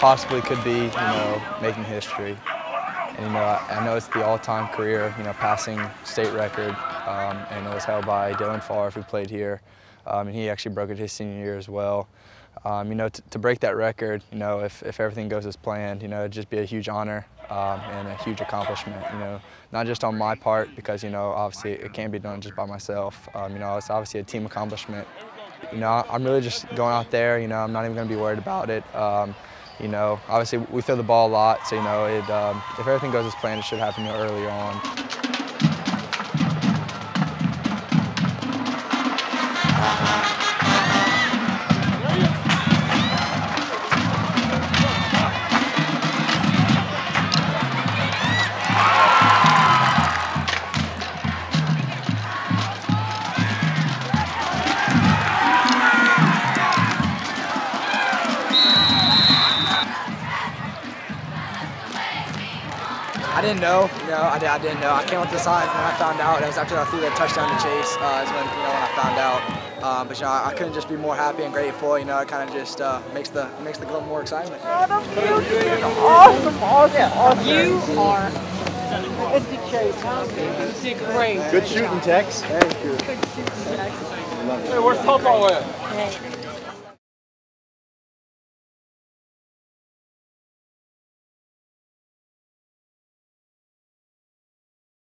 possibly could be, making history. And, I know it's the all-time career, passing state record, and it was held by Dylan Favre, who played here, and he actually broke it his senior year as well. To break that record, if everything goes as planned, it'd just be a huge honor and a huge accomplishment, not just on my part, because, obviously it can't be done just by myself. It's obviously a team accomplishment. I'm really just going out there, I'm not even going to be worried about it. Obviously we throw the ball a lot, so, if everything goes as planned, it should happen earlier on. I didn't know, I didn't know. I came up to the signs and I found out. It was after I threw that touchdown to Chase is when I found out. But I couldn't just be more happy and grateful. It kind of just makes the goal more excitement. Adam, you did awesome. You are into Chase. You did great. Good shooting, Tex. Good shooting, Tex. Hey, where's Papa at? Hey.